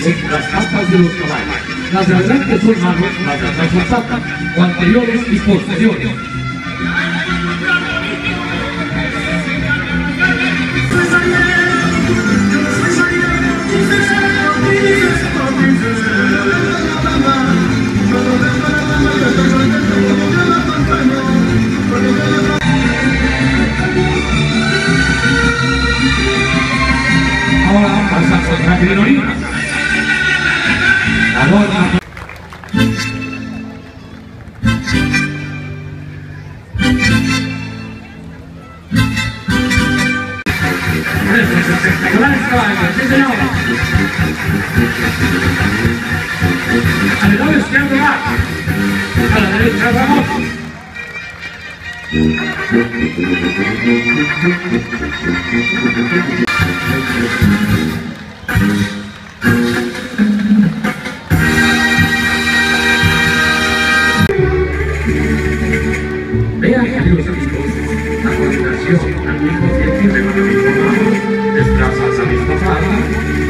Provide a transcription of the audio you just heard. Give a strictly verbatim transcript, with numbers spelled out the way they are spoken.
son las patas de los caballos. Las de adelante son manos, las de atrás son patas, o anteriores y posteriores. Ahora pasa contra Grenolina. Ahora espectaculares caballos, sí señor. Al lado izquierdo va. A la derecha Ramón. Vean, queridos amigos, a continuación, al mismo tiempo de lo que informamos, desplazas a mis pasadas.